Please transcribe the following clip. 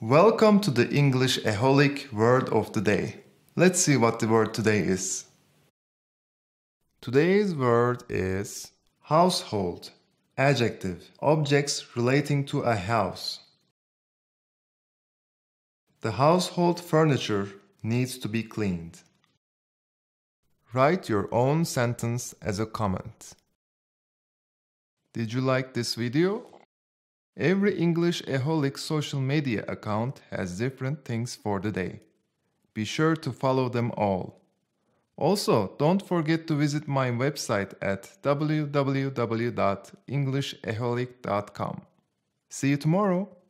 Welcome to the English-aholic word of the day. Let's see what the word today is. Today's word is household. Adjective, objects relating to a house. The household furniture needs to be cleaned. Write your own sentence as a comment. Did you like this video? Every English-aholic social media account has different things for the day. Be sure to follow them all. Also, don't forget to visit my website at www.englishaholic.com. See you tomorrow!